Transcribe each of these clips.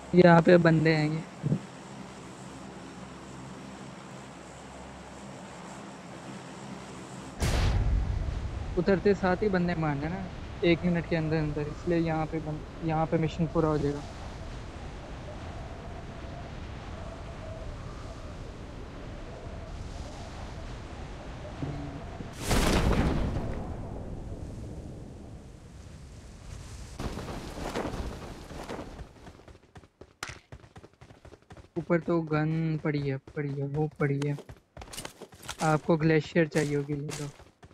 यहाँ पे बंदे आएंगे। उतरते साथ ही बंदे मारने ना, 1 मिनट के अंदर अंदर, इसलिए यहाँ पे मिशन पूरा हो जाएगा। हम्म। ऊपर तो गन पड़ी है वो पड़ी है। आपको ग्लेशियर चाहिए होगी, ले लो।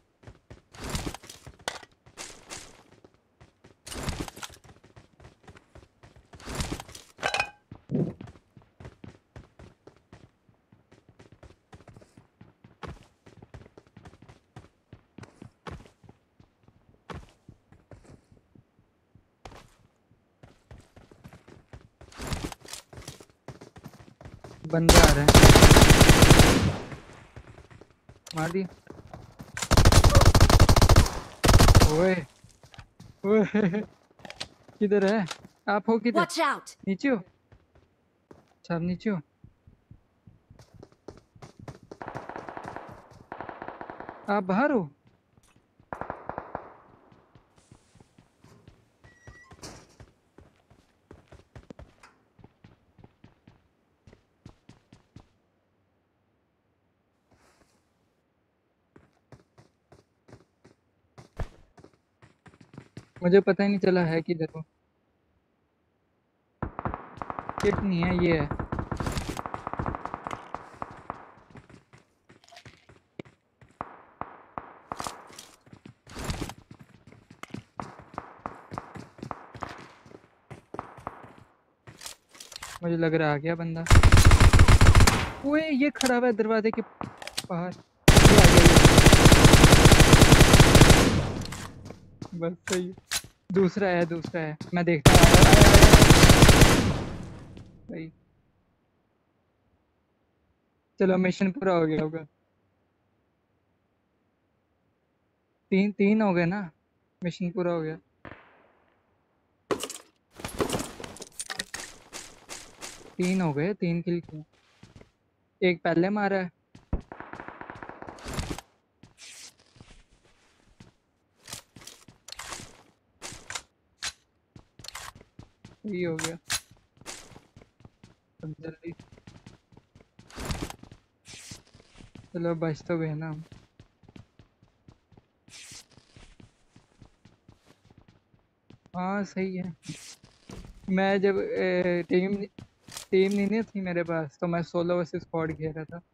बंदे आ रहे हैं। मार दिया। ओए ओए किधर है? आप हो किधर? Watch out! नीचे हो? अच्छा, आप नीचे हो। आप बाहर हो? मुझे पता ही नहीं चला है किधर हो। किट नहीं है, ये है। मुझे लग रहा आ गया बंदा। ओए ये खड़ा हुआ है दरवाजे के बाहर। ये आ गया ये। बस सही है। दूसरा है, मैं देखता हूँ। आया आया आया आया। सही। चलो मिशन पूरा हो गया होगा। तीन तीन हो गए ना। मिशन पूरा हो गया। 3 हो गए, 3 किल किए। एक पहले मारा है। सही हो गया। अब जल्दी। चलो बच तो गए ना हम। हाँ सही है। मैं जब टीम नहीं ना थी मेरे पास, तो मैं सोलो वर्सेस स्क्वाड खेल रहा था।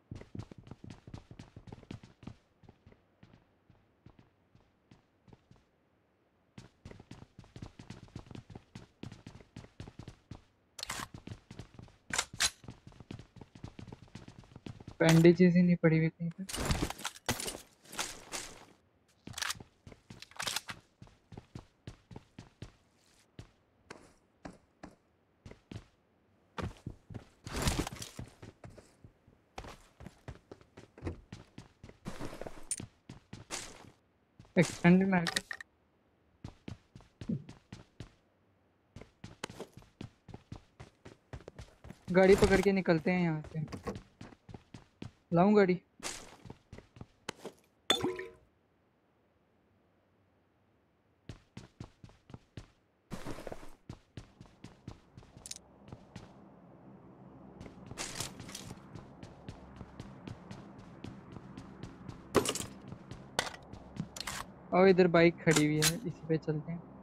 बैंडेजेस ही नहीं पड़ी हुई कहीं पे। Extended mag. गाड़ी पकड़ के निकलते हैं यहाँ से। लाऊं गाड़ी? और इधर बाइक खड़ी हुई है, इसी पे चलते हैं।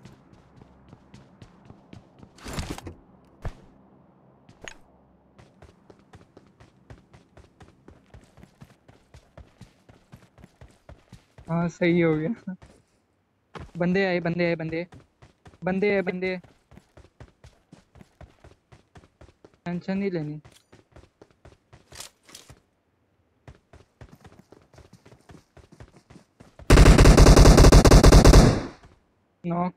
हाँ सही हो गया। बंदे आए बंदे आए बंदे। बंदे आए बंदे। टेंशन नहीं लेनी। नॉक।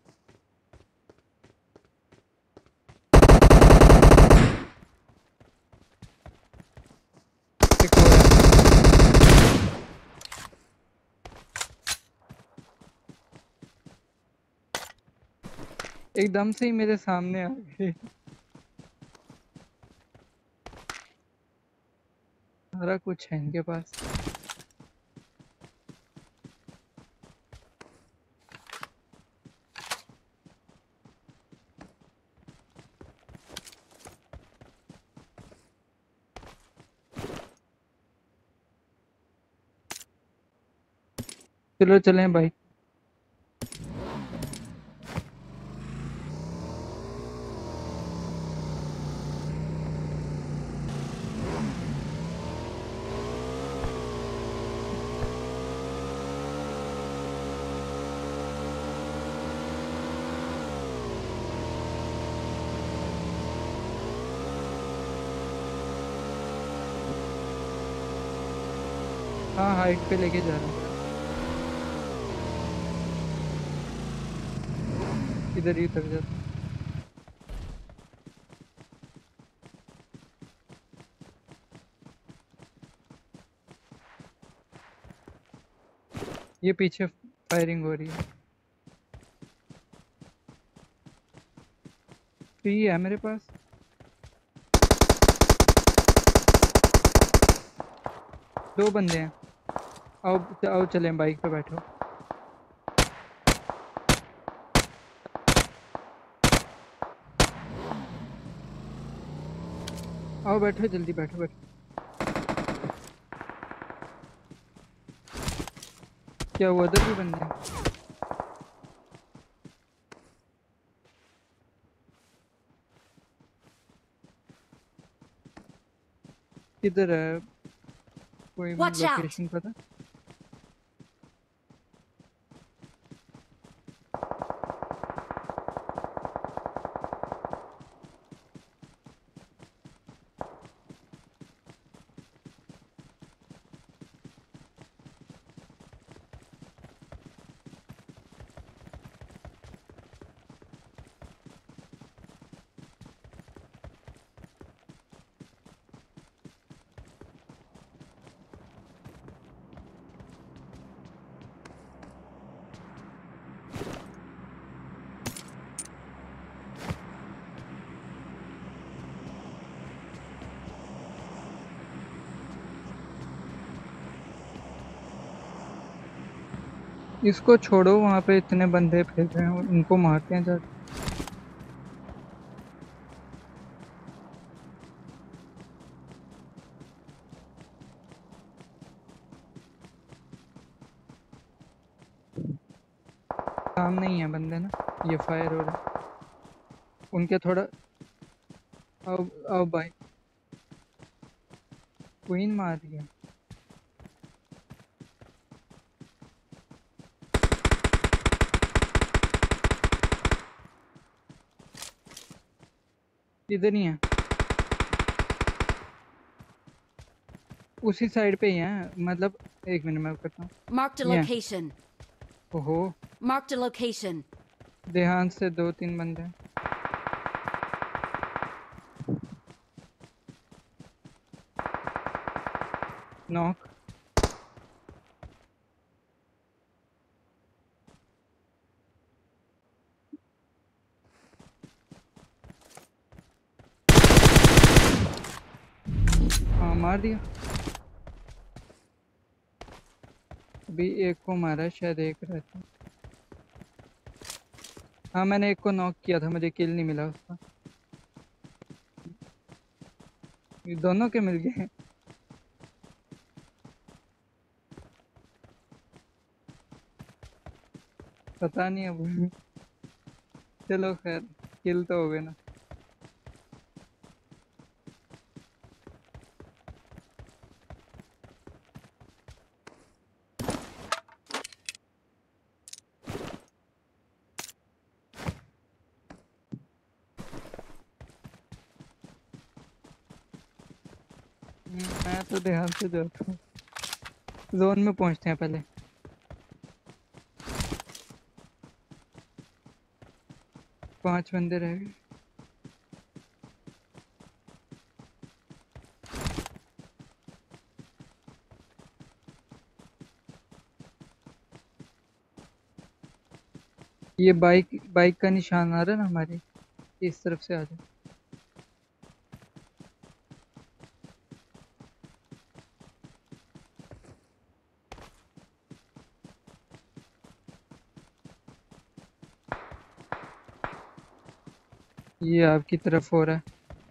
एक और है। एकदम से ही मेरे सामने आ गए। सारा कुछ है इनके पास। चलो चलें भाई। हाँ हाइट पे लेके जा रहा हूँ। इधर ही उतर जाता हूँ। ये पीछे फायरिंग हो रही है। फ्री है मेरे पास। दो बंदे हैं। आओ आओ चलें, बाइक पे बैठो। आओ बैठो, जल्दी बैठो बैठो। क्या हुआ, उधर भी बंदे हैं? किधर है? कोई Watch out! लोकेशन पता? इसको छोड़ो, वहां पे इतने बंदे फिर रहे हैं, उनको मारते हैं जाके। सामने ही है बंदे ना, ये फायर हो रहा है उनके थोड़ा। आओ आओ भाई। क्वीन मार रही है। इधर ही है, उसी साइड पे ही है, मतलब। एक मिनट मैं करता हूँ। Marked a ये है। location. ओहो, Marked a location. देहात से दो तीन बंदे हैं। नॉक। हाँ मार दिया। अभी एक को मारा, शायद एक रहता। हाँ मैंने एक को नॉक किया था, मुझे किल नहीं मिला उसका। ये दोनों के मिल गए। पता नहीं अब। चलो खैर, किल तो हो गए ना। मैं तो ध्यान से जाता हूँ। जोन में पहुंचते हैं पहले। 5 बंदे रह गए। ये बाइक बाइक का निशान आ रहा है ना हमारे, इस तरफ से आ जाओ। ये आपकी तरफ हो रहा है।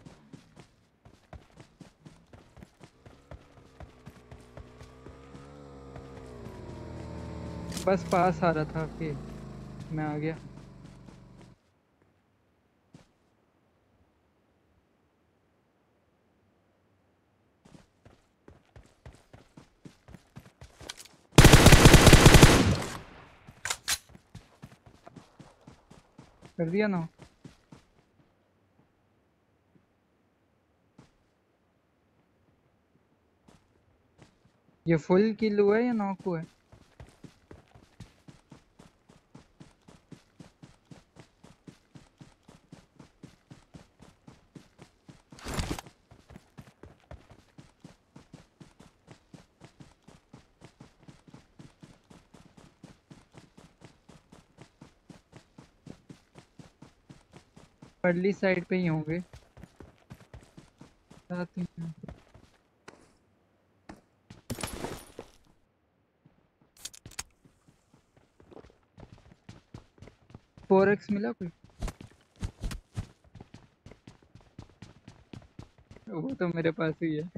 बस पास आ रहा था आपके, मैं आ गया। कर दिया ना। ये फुल किल हुआ है या नॉक हुआ है? पर्ली साइड पे ही होंगे साथ ही में। 4x मिला कोई? वो तो मेरे पास ही है।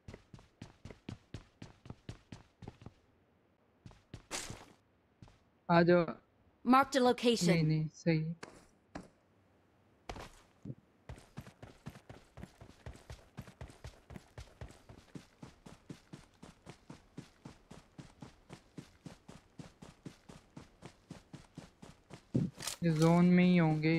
आ जाओ। Marked a नहीं location. नहीं सही है। ये जोन में ही होंगे।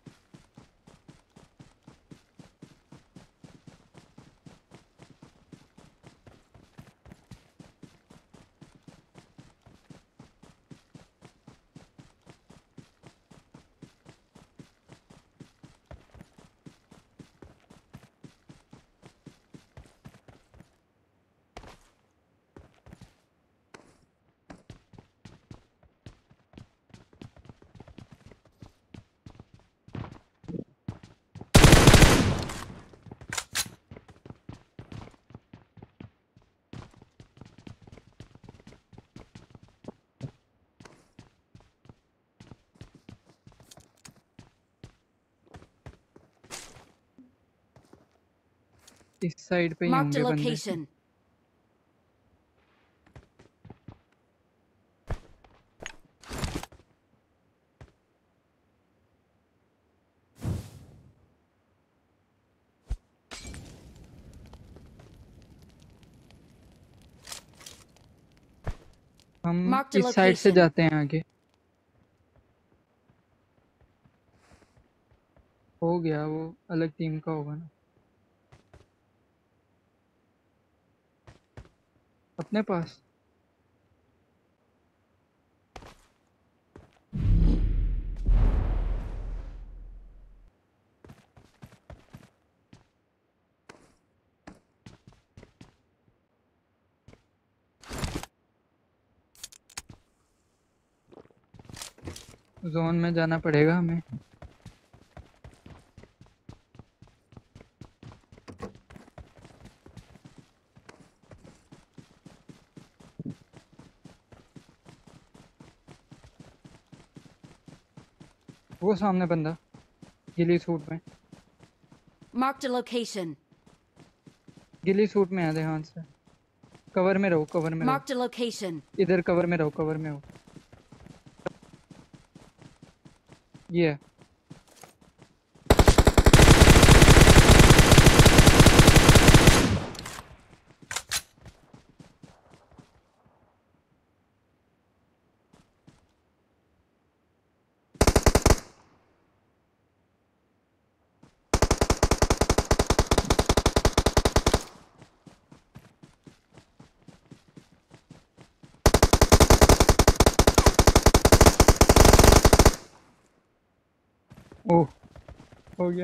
इस साइड पे ही Marked a होंगे बंदे। location. हम Marked a इस साइड से location. जाते हैं आगे। हो गया, वो अलग टीम का होगा ना। अपने पास। जोन में जाना पड़ेगा हमें। वो सामने बंदा गिली सूट में। Marked a location. Ghillie suit में है ध्यान से। कवर में रहो, कवर में रहो। Marked a location. इधर कवर में रहो, कवर में हो। ये है। ओह, हो गया।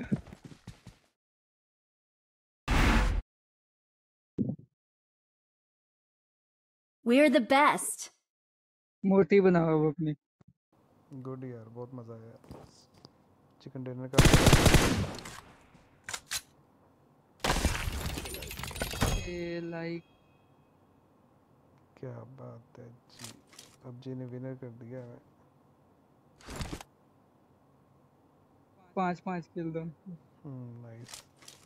We're the best. मोटी बनाओ अब अपनी। गुड यार, बहुत मज़ा आया चिकन डिनर का। लाइक क्या बात है जी, पबजी ने विनर कर दिया है। 5 5 किल दो। नाइस